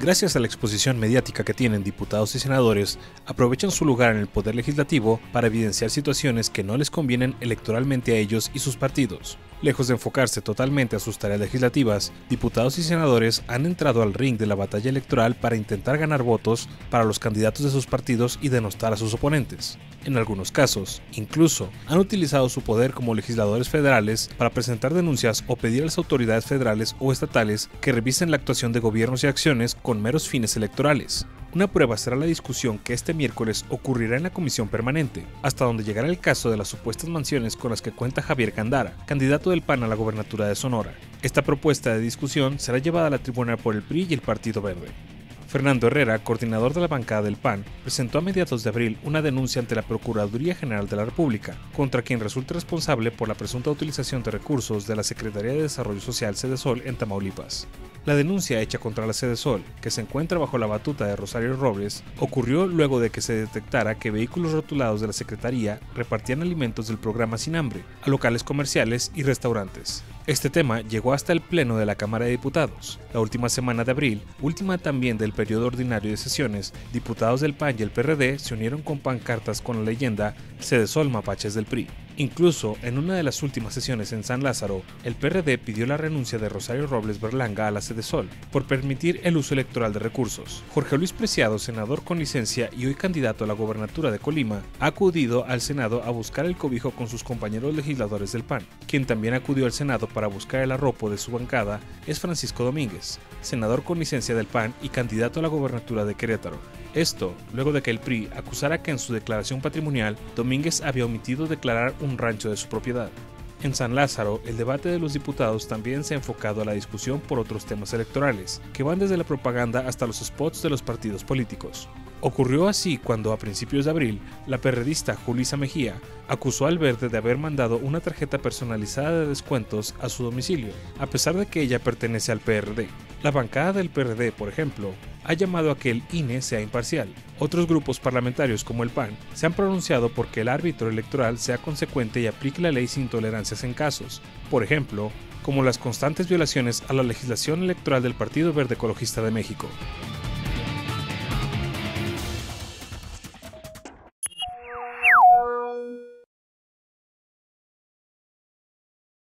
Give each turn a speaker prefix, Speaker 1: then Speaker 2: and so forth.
Speaker 1: Gracias a la exposición mediática que tienen diputados y senadores, aprovechan su lugar en el poder legislativo para evidenciar situaciones que no les convienen electoralmente a ellos y sus partidos. Lejos de enfocarse totalmente a sus tareas legislativas, diputados y senadores han entrado al ring de la batalla electoral para intentar ganar votos para los candidatos de sus partidos y denostar a sus oponentes. En algunos casos, incluso, han utilizado su poder como legisladores federales para presentar denuncias o pedir a las autoridades federales o estatales que revisen la actuación de gobiernos y acciones con meros fines electorales. Una prueba será la discusión que este miércoles ocurrirá en la comisión permanente, hasta donde llegará el caso de las supuestas mansiones con las que cuenta Javier Gandara, candidato del PAN a la gobernatura de Sonora. Esta propuesta de discusión será llevada a la tribuna por el PRI y el Partido Verde. Fernando Herrera, coordinador de la bancada del PAN, presentó a mediados de abril una denuncia ante la Procuraduría General de la República, contra quien resulta responsable por la presunta utilización de recursos de la Secretaría de Desarrollo Social Sedesol en Tamaulipas. La denuncia hecha contra la Sedesol, que se encuentra bajo la batuta de Rosario Robles, ocurrió luego de que se detectara que vehículos rotulados de la Secretaría repartían alimentos del programa Sin Hambre a locales comerciales y restaurantes. Este tema llegó hasta el Pleno de la Cámara de Diputados. La última semana de abril, última también del periodo ordinario de sesiones, diputados del PAN y el PRD se unieron con pancartas con la leyenda Sedesol Mapaches del PRI. Incluso, en una de las últimas sesiones en San Lázaro, el PRD pidió la renuncia de Rosario Robles Berlanga a la Sedesol por permitir el uso electoral de recursos. Jorge Luis Preciado, senador con licencia y hoy candidato a la gobernatura de Colima, ha acudido al Senado a buscar el cobijo con sus compañeros legisladores del PAN. Quien también acudió al Senado para buscar el arropo de su bancada es Francisco Domínguez, senador con licencia del PAN y candidato a la gobernatura de Querétaro. Esto, luego de que el PRI acusara que en su declaración patrimonial, Domínguez había omitido declarar un rancho de su propiedad. En San Lázaro, el debate de los diputados también se ha enfocado a la discusión por otros temas electorales, que van desde la propaganda hasta los spots de los partidos políticos. Ocurrió así cuando, a principios de abril, la perredista Julissa Mejía acusó al Verde de haber mandado una tarjeta personalizada de descuentos a su domicilio, a pesar de que ella pertenece al PRD. La bancada del PRD, por ejemplo, ha llamado a que el INE sea imparcial. Otros grupos parlamentarios como el PAN se han pronunciado porque el árbitro electoral sea consecuente y aplique la ley sin tolerancias en casos, por ejemplo, como las constantes violaciones a la legislación electoral del Partido Verde Ecologista de México.